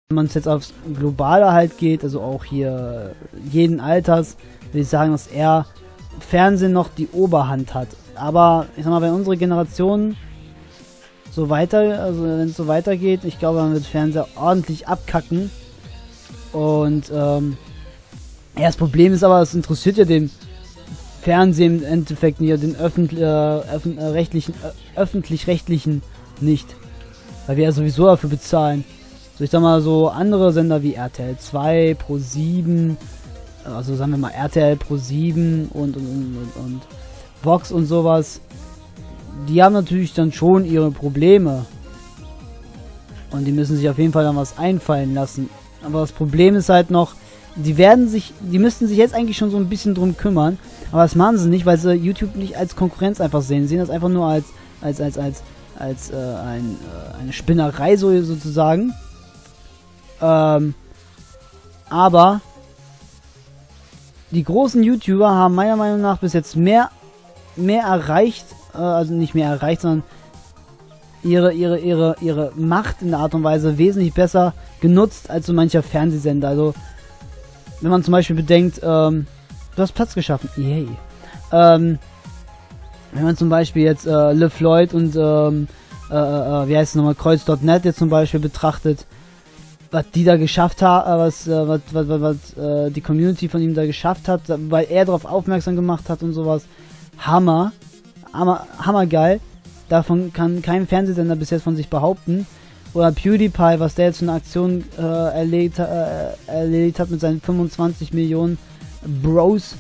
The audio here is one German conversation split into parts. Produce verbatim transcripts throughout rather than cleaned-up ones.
wenn man es jetzt aufs Globale halt geht, also auch hier jeden Alters, würde ich sagen, dass er Fernsehen noch die Oberhand hat. Aber ich sag mal, wenn unsere Generation so weiter, also wenn es so weitergeht, ich glaube, man wird Fernseher ordentlich abkacken. Und ähm, ja, das Problem ist aber, es interessiert ja den Fernsehen im Endeffekt nicht, den öffentlich, äh, öffn äh, rechtlichen, äh, öffentlich-rechtlichen nicht. Weil wir ja sowieso dafür bezahlen. So, ich sag mal, so andere Sender wie R T L zwei, Pro sieben, also sagen wir mal R T L, Pro sieben und, und, und, und, und Vox und sowas, die haben natürlich dann schon ihre Probleme. Und die müssen sich auf jeden Fall dann was einfallen lassen. Aber das Problem ist halt noch, die werden sich, die müssten sich jetzt eigentlich schon so ein bisschen drum kümmern, aber das machen sie nicht, weil sie YouTube nicht als Konkurrenz einfach sehen. Sie sehen das einfach nur als, als, als, als, als äh, ein, äh, eine Spinnerei so, sozusagen. Ähm, aber die großen YouTuber haben meiner Meinung nach bis jetzt mehr, mehr erreicht, äh, also nicht mehr erreicht, sondern ihre, ihre, ihre, ihre Macht in der Art und Weise wesentlich besser genutzt als so mancher Fernsehsender. Also, wenn man zum Beispiel bedenkt, ähm, du hast Platz geschaffen, yay. Ähm, wenn man zum Beispiel jetzt äh, LeFloid und, ähm, äh, äh, wie heißt es nochmal, Kreuz Punkt net jetzt zum Beispiel betrachtet, was die da geschafft haben, äh, was, äh, was, was, was, was äh, die Community von ihm da geschafft hat, weil er darauf aufmerksam gemacht hat und sowas. Hammer. Hammer, hammergeil. Davon kann kein Fernsehsender bis jetzt von sich behaupten. Oder PewDiePie, was der jetzt für eine Aktion äh, erledigt, äh, erledigt hat mit seinen fünfundzwanzig Millionen Bros.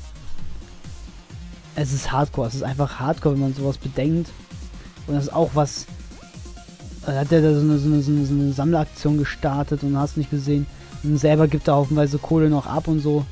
Es ist Hardcore, es ist einfach Hardcore, wenn man sowas bedenkt. Und das ist auch was. Da hat er da so eine, so, eine, so, eine, so eine Sammleraktion gestartet und hast nicht gesehen. Und selber gibt er haufenweise Kohle noch ab und so.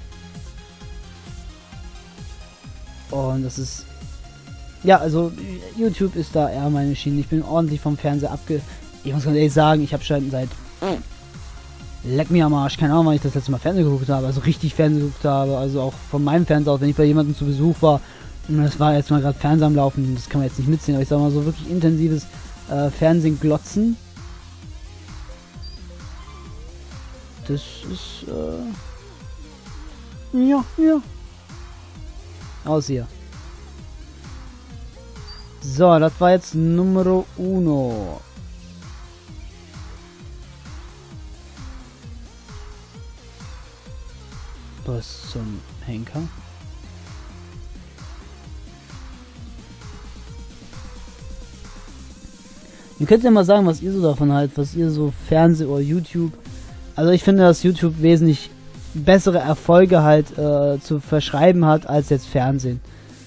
Und das ist. Ja, also YouTube ist da eher meine Schiene. Ich bin ordentlich vom Fernseher abge. Ich muss ganz ehrlich sagen, ich habe schon seit. Leck mir am Arsch. Keine Ahnung, wann ich das letzte Mal Fernsehen geguckt habe. Also richtig Fernsehen geguckt habe. Also auch von meinem Fernseher aus, wenn ich bei jemandem zu Besuch war. Und das war jetzt mal gerade Fernseher am Laufen. Das kann man jetzt nicht mitziehen. Aber ich sag mal so wirklich intensives äh, Fernsehen glotzen. Das ist. Äh, ja, ja. Aus hier. So, das war jetzt Numero uno. Was zum Henker? Ihr könnt ja mal sagen, was ihr so davon haltet, was ihr so Fernseh oder YouTube. Also ich finde, dass YouTube wesentlich bessere Erfolge halt äh, zu verschreiben hat als jetzt Fernsehen.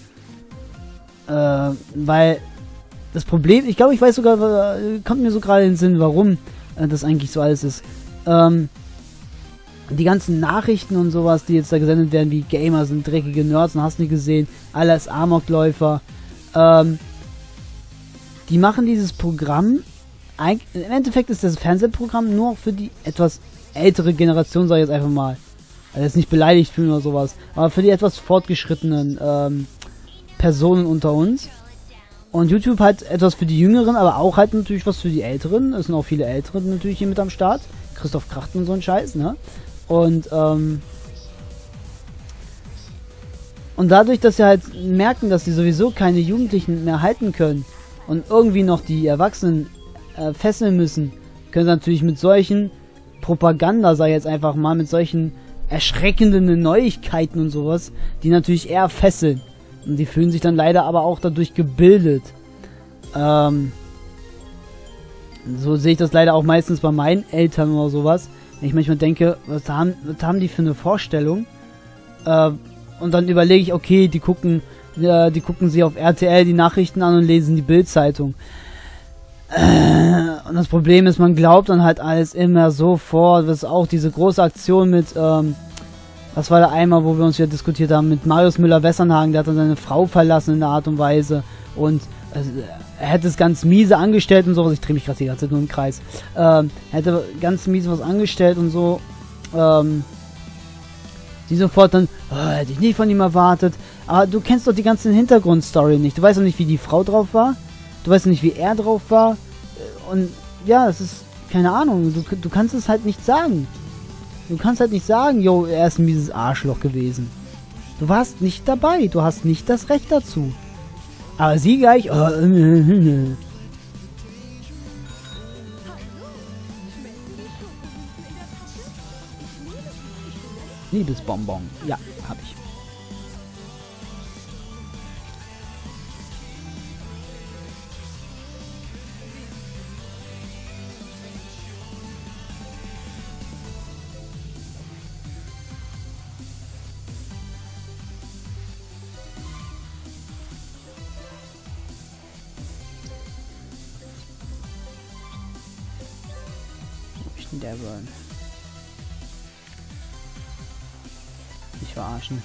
Äh, weil das Problem, ich glaube, ich weiß sogar, kommt mir so gerade in den Sinn, warum äh, das eigentlich so alles ist. Ähm, die ganzen Nachrichten und sowas, die jetzt da gesendet werden, wie Gamer sind dreckige Nerds und hast nicht gesehen, alles Amokläufer, ähm, die machen dieses Programm, im Endeffekt ist das Fernsehprogramm nur für die etwas ältere Generation, sage ich jetzt einfach mal. Also jetzt nicht beleidigt fühlen oder sowas, aber für die etwas fortgeschrittenen ähm, Personen unter uns. Und YouTube halt etwas für die Jüngeren, aber auch halt natürlich was für die Älteren. Es sind auch viele Ältere natürlich hier mit am Start. Christoph Krachten und so ein Scheiß, ne? Und, ähm... Und dadurch, dass sie halt merken, dass sie sowieso keine Jugendlichen mehr halten können und irgendwie noch die Erwachsenen äh, fesseln müssen, können sie natürlich mit solchen Propaganda, sag ich jetzt einfach mal, mit solchen erschreckenden Neuigkeiten und sowas, die natürlich eher fesseln. Und die fühlen sich dann leider aber auch dadurch gebildet. Ähm, so sehe ich das leider auch meistens bei meinen Eltern oder sowas. Wenn ich manchmal denke, was haben, was haben die für eine Vorstellung? Äh, und dann überlege ich, okay, die gucken, äh, die gucken sich auf R T L die Nachrichten an und lesen die Bild-Zeitung. Äh, und das Problem ist, man glaubt dann halt alles immer sofort. Das ist auch diese große Aktion mit, ähm, das war der einmal, wo wir uns hier diskutiert haben, mit Marius Müller-Westernhagen, der hat dann seine Frau verlassen in der Art und Weise und also, er hätte es ganz miese angestellt und sowas, ich drehe mich gerade die ganze Zeit nur im Kreis, ähm, er hätte ganz miese was angestellt und so, ähm, die sofort dann, oh, hätte ich nicht von ihm erwartet, aber du kennst doch die ganze Hintergrundstory nicht, du weißt doch nicht, wie die Frau drauf war, du weißt doch nicht, wie er drauf war und ja, es ist keine Ahnung, du, du kannst es halt nicht sagen. Du kannst halt nicht sagen, yo, er ist ein mieses Arschloch gewesen. Du warst nicht dabei, du hast nicht das Recht dazu. Aber sie gleich... Oh, Liebesbonbon. Ja, hab ich. Wo ist denn der Burn? Nicht verarschen.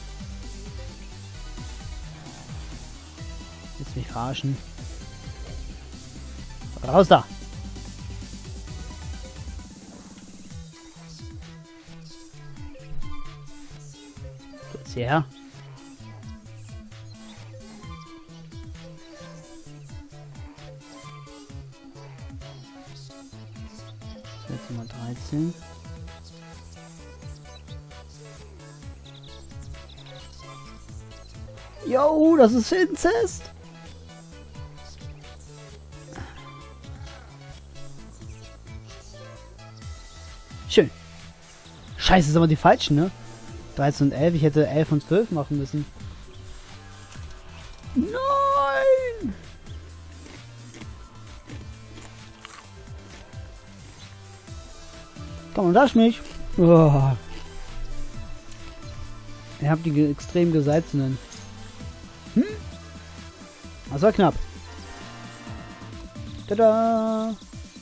Jetzt mich verarschen. Raus da! Du jetzt hierher. Jetzt Nummer dreizehn. Yo, das ist Inzest! Schön. Scheiße, sind aber die falschen, ne? dreizehn und elf, ich hätte elf und zwölf machen müssen. Nein! Komm und lass mich! Oh. Ich hab die ge extrem gesalzenen. Hm? Das war knapp. Tada!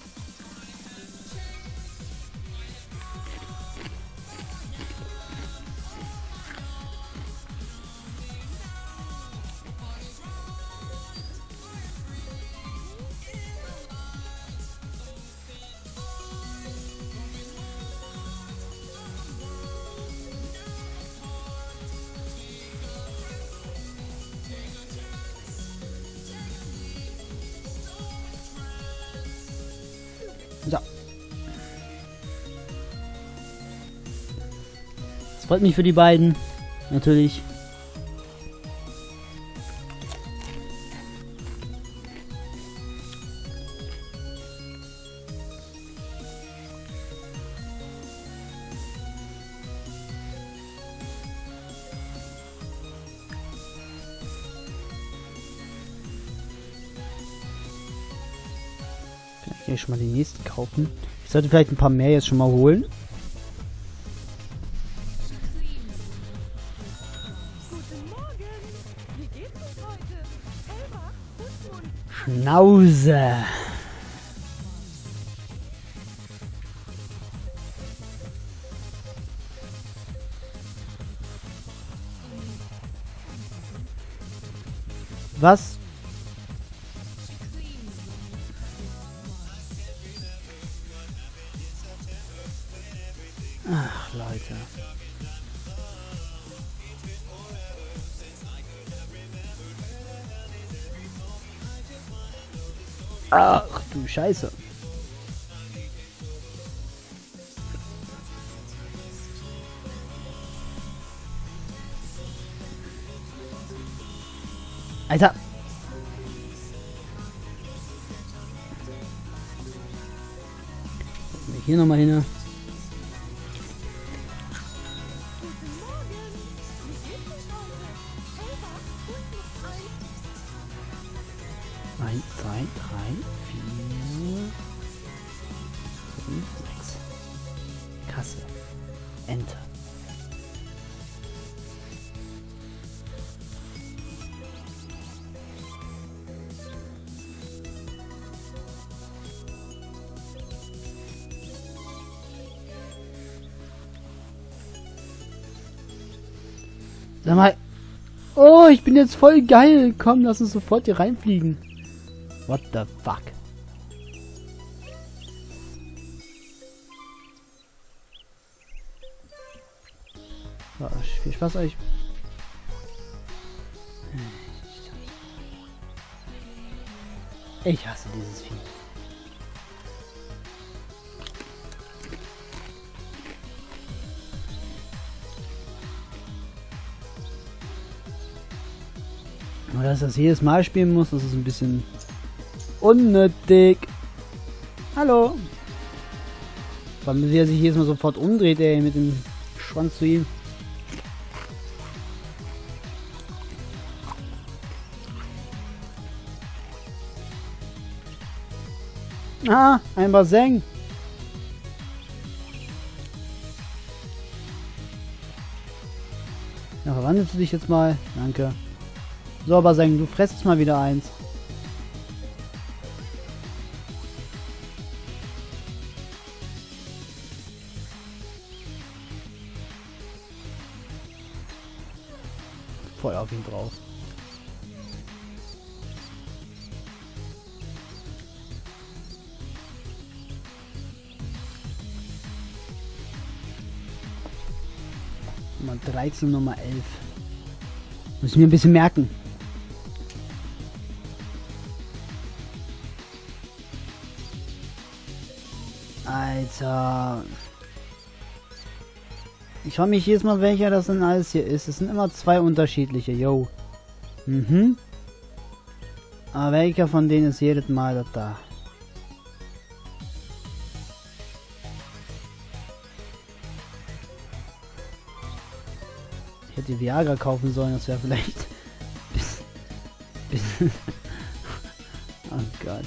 So. Das freut mich für die beiden. Natürlich. Ich schon mal die nächsten kaufen. Ich sollte vielleicht ein paar mehr jetzt schon mal holen. Schnauze. Was? Ach, Leute. Ach, du Scheiße. Alter. Hier nochmal hin. eins, zwei, drei, vier, fünf, sechs. Kasse. Enter. Sag mal. Oh, ich bin jetzt voll geil. Komm, lass uns sofort hier reinfliegen. What the fuck? So, viel Spaß euch. Ich hasse dieses Vieh. Aber dass das jedes Mal spielen muss, das ist ein bisschen unnötig. Hallo. Vor allem, wie er sich jedes Mal sofort umdreht, ey, mit dem Schwanz zu ihm. Ah, ein Bassin. Ja, verwandelst du dich jetzt mal? Danke. So, Bassin, du fresst jetzt mal wieder eins. Voll auf ihn drauf. Nummer dreizehn, Nummer elf. Muss ich mir ein bisschen merken. Alter. Ich frage mich jedes Mal, welcher das denn alles hier ist. Es sind immer zwei unterschiedliche, yo. Mhm. Aber welcher von denen ist jedes Mal das da? Ich hätte Viagra kaufen sollen, das wäre vielleicht... Oh Gott.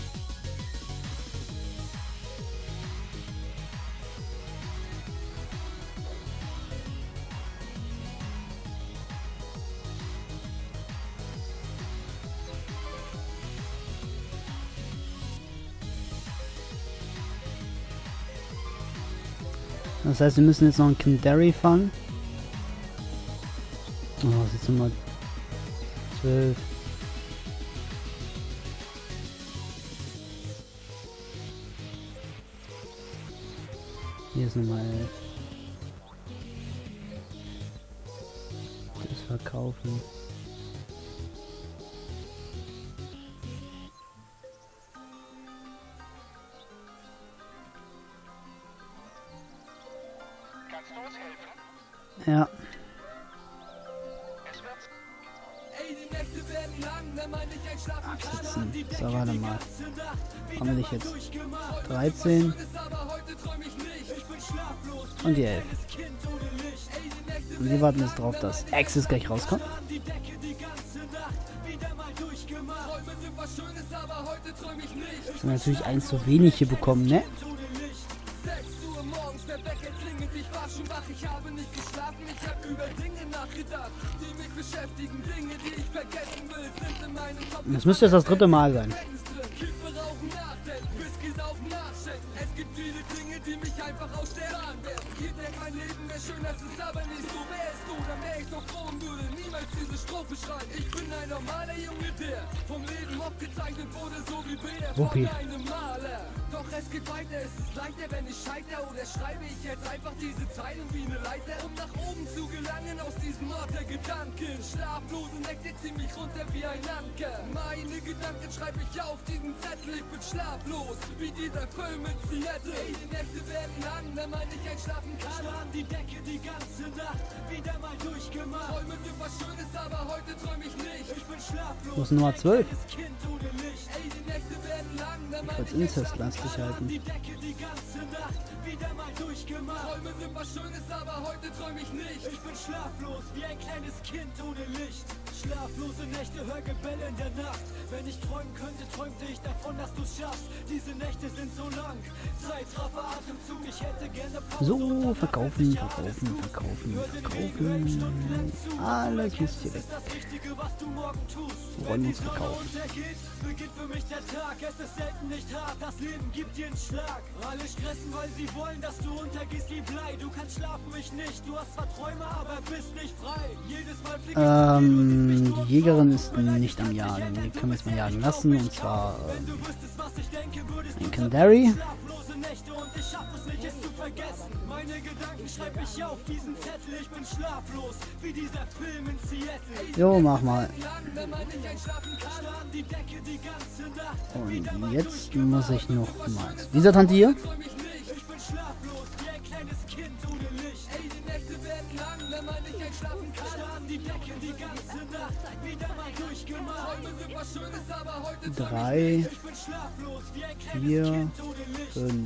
Das heißt, wir müssen jetzt noch einen Kindary fangen. Oh, das ist jetzt Nummer zwölf. Hier ist Nummer elf. Das verkaufen. Ja. Absitzen. So, warte mal. Haben wir dich jetzt? dreizehn. Und die elf. Und wir warten jetzt drauf, dass Access gleich rauskommt. Das sind natürlich eins zu wenig hier bekommen, ne? Ich habe nicht geschlafen, ich habe über Dinge nachgedacht, die mich beschäftigen, Dinge, die ich vergessen will, sind in meinem Kopf. Das müsste jetzt das dritte Mal sein. Es gibt viele Dinge, die mich einfach aus der Bahn werfen. Ihr denkt, mein Leben wäre schön, das ist aber nicht so. Wärst du, dann wär ich doch froh und würde niemals diese Strophe schreiben. Ich bin ein normaler Junge, der vom Leben aufgezeichnet wurde, so wie Bilder von einem Maler. Doch es geht weiter, es ist leichter, wenn ich scheiter. Oder schreibe ich jetzt einfach diese Zeilen wie eine Leiter, um nach oben zu gelangen aus diesem Ort der Gedanken. Schlaflose Nächte ziehen mich runter wie ein Anker. Meine Gedanken schreibe ich auf diesen Zettel. Ich bin schlaflos, wie dieser Film mit Seattle. Ey, die Nächte werden lang, wenn man nicht einschlafen kann. Schlafen die Decke die ganze Nacht, wieder mal durchgemacht. Träume sind was Schönes, aber heute träume ich nicht. Ich bin schlaflos. Wo ist Nummer zwölf? Ey, die Nächte werden lang, wenn man nicht incestlastig halten. Die Decke die ganze Nacht, wieder mal durchgemacht. Träume sind was Schönes, aber heute träume ich nicht. Ich bin schlaflos, wie ein kleines Kind ohne Licht. Schlaflose Nächte, hör Gebelle in der Nacht. Wenn ich träumen könnte, träumte ich davon, dass du's schaffst. Diese Nächte sind so lang. Zeitraffer, Atemzug, ich hätte gerne Pause. So, verkaufen, verkaufen, verkaufen, verkaufen. Alle Kiste weg. Wir wollen uns verkaufen. Beginnt für mich der Tag, es ist selten nicht hart, das Leben gibt dir einen Schlag. Alle stressen, weil sie wollen, dass du untergehst wie Blei. Du kannst schlafen, mich nicht, du hast zwar Träume, aber bist nicht frei. Jedes Mal fliegt ähm, die Jägerin ist nicht am Jagen, die können wir jetzt mal jagen lassen, und zwar äh, ein Kindary. Und ich schaff es nicht, es zu vergessen. Meine Gedanken schreib ich auf diesen Zettel. Ich bin schlaflos, wie dieser Film in Seattle. Jo, mach mal. Und jetzt muss ich noch mal. Dieser Tante hier. kleines Kind ohne Licht. Ey, die Nächte werden lang, wenn man nicht einschlafen kann. Starren die Decke die ganze Nacht, wieder mal durchgemacht. Träume sind was Schönes, aber heute drei, ich bin schlaflos, wie ein kleines vier, Kind ohne Licht. fünf.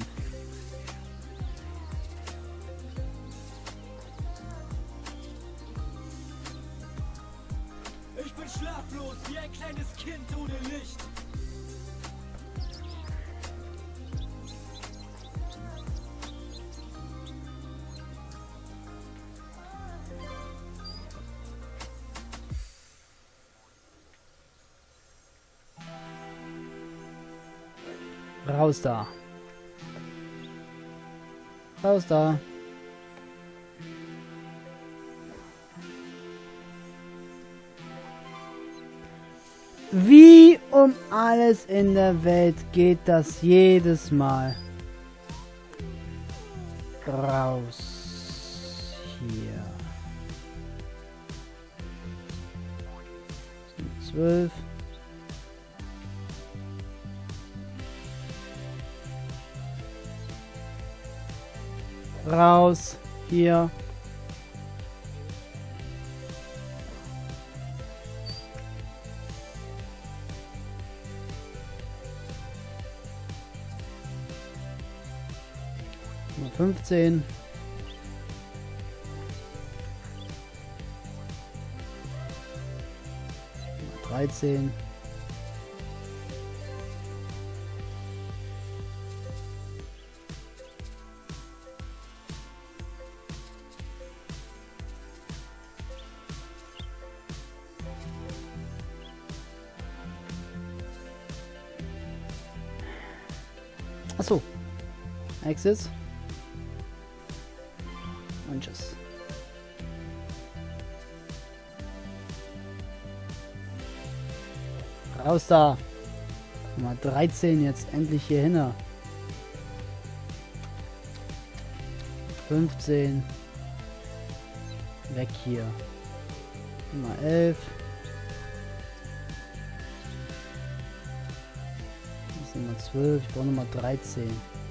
Ich bin schlaflos, wie ein kleines Kind ohne Licht. Raus da. Raus da. Wie um alles in der Welt geht das jedes Mal? Raus. Hier. Zwölf. Raus. Hier. Nummer fünfzehn. Nummer dreizehn. Achso. Access. Und tschüss. Raus da. Nummer dreizehn jetzt endlich hier hin. fünfzehn. Weg hier. Nummer elf. Das ist Nummer zwölf. Ich brauche Nummer dreizehn.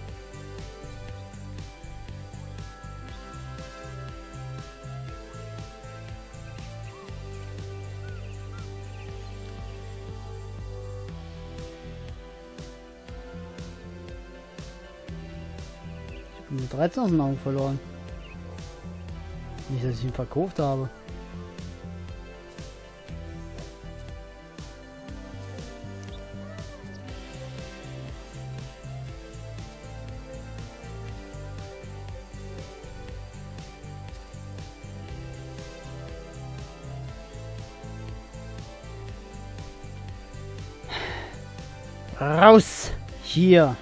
Ich habe dreizehn aus den Augen verloren. Nicht, dass ich ihn verkauft habe. Raus! Hier!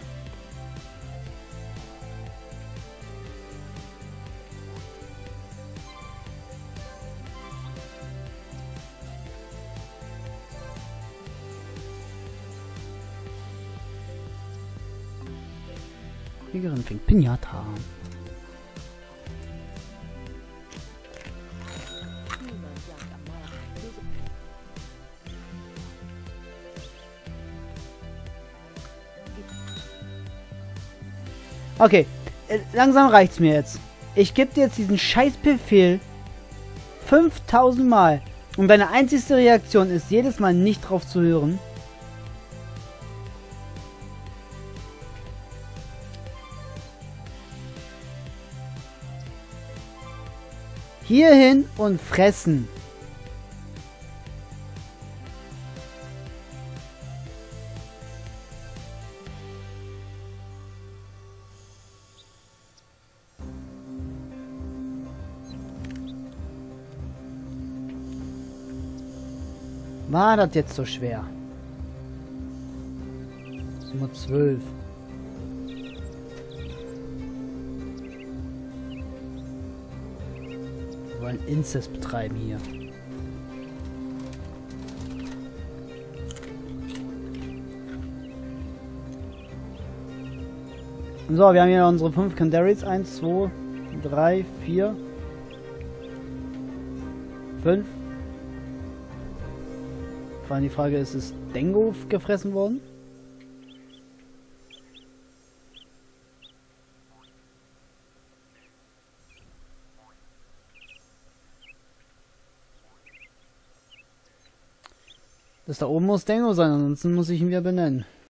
Kriegerin fängt Pinata. Okay, äh, langsam reicht's mir jetzt. Ich gebe dir jetzt diesen Scheißbefehl fünftausend Mal und deine einzigste Reaktion ist jedes Mal nicht drauf zu hören. Hierhin und fressen. War das jetzt so schwer? Nummer zwölf. Wir wollen Inzest betreiben hier. So, wir haben hier unsere fünf Candaries. eins, zwei, drei, vier, fünf. Vor allem die Frage, ist es Dengo gefressen worden? Das da oben muss Dengo sein, ansonsten muss ich ihn wieder benennen.